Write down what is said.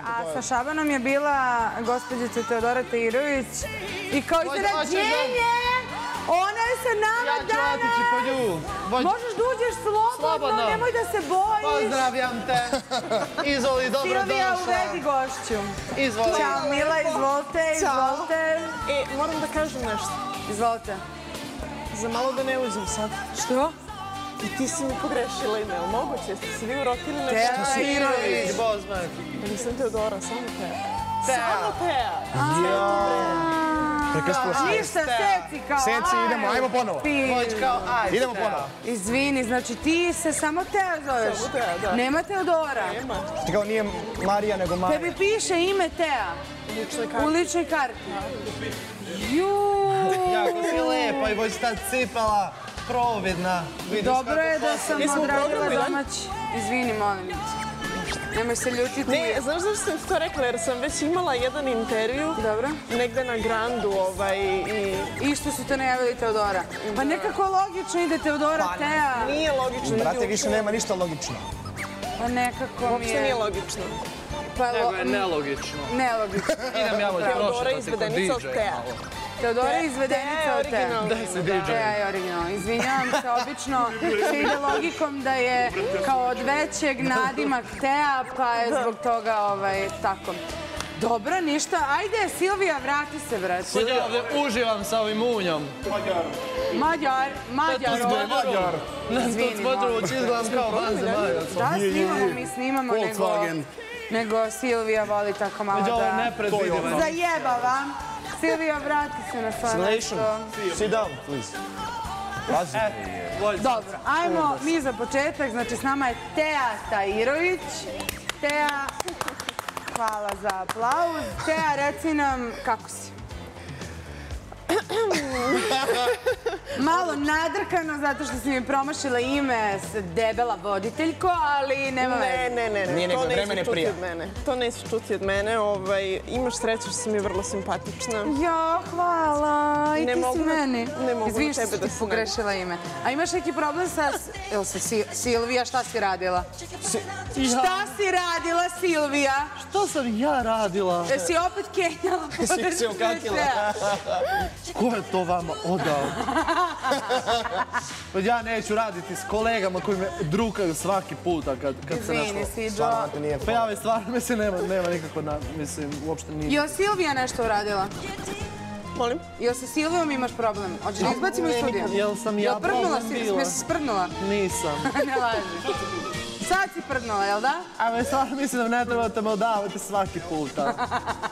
A sa Šabanom je bila gospođica Teodora Tahirović i kao iznenađenje, ona je sa nama danas. Ja ću otići po nju. Možeš da uđeš slobodno, nemoj da se bojiš. Pozdravljam te. Izvoli, dobrodošla. Silvija, uvedi gošću. Izvoli. Ćao, Mila, izvolite, izvolite. Moram da kažem nešto. Izvolite. Za malo da ne uđem sad. Što? I ti si mi pogrešila ime, ili moguće? Jeste se vi urotili nešto? Teja Tahirović. Bozman. Nisam Teodora, samo Teja. Teja. Samo Teja. Ništa, seci kao, Seci, idemo, ajmo ponovo. Hoć kao, ajde. Idemo ponovo. Izvini, znači ti se samo Teja zoveš? Samo Teja, da. Nema Teodora? Nema. Ti kao nije Marija, nego Maja. Tebi piše ime Teja u ličnoj karti. Jako si lepa i već ta cipala providna. Dobro je da sam odradila domaći. Izvini, molim te. Nemoj se ljutiti. Ne, znaš zašto sam ti to rekla? Jer sam već imala jedan intervju. Dobro. Negde na Grandu I što su te najavili Teodora? Pa nekako logično ide Teodora, Teja. Nije logično. Brate, više nema ništa logično. Pa nekako mi je... Uopšte nije logično. Nego je nelogično. Nelogično. Idem ja već Teodora prošla, je izvedenica od Teja. Teodora je izvedenica od Teja. Da se DJ. Teja je originalno. Izvinjavam se, obično se ide logikom da je kao od većeg nadimak Teja, pa je zbog toga tako. Dobro, ništa. Ajde, Silvija, vrati se, brate. Sad ja ovdje uživam sa ovim unjom. Mađar. Izvini, molim. Izgledam kao vanzemaljac. Da, snimamo, nego Silvija voli tako malo Među ovo da nepredvidivo. zajebava. Silvija, vrati se na svoje mesto. Sit down, please. Lazi. Dobro, ajmo mi za početak. Znači, s nama je Teja Tahirović. Teja, hvala za aplauz. Teja, reci nam kako si. Malo nadrkano, zato što si mi promašila ime debela voditeljko, ali nema veze. Ne, to neću čuti od mene. To neću čuti od mene. Imaš sreću što si mi vrlo simpatična. Jo, hvala. I ti si meni. Ne mogu Izvini na što tebe da ti se pogrešila ime. A imaš neki problem sa... Evo se, Silvija, šta si radila? Šta si radila, Silvija? Što sam ja radila? Jesi opet kenjala? Si se okakila. Ko je to vama odao? Ja neću raditi s kolegama koji me drukaju svaki puta kad se nešto... Izvini, Siđo. Stvarno te nije Pa ja već stvarno, mislim, nema nikako, mislim, uopšte nije... Jo, Silvija nešto uradila? Molim? Jo, sa Silvijom imaš problem? Hoćeš da izbacimo iz studija? Jel sam ja problem bila? Jesi sprdnula? Nisam. Ne laži. Sad si prdnula, jel da? A me stvarno mislim da ne trebate me odavati svaki puta.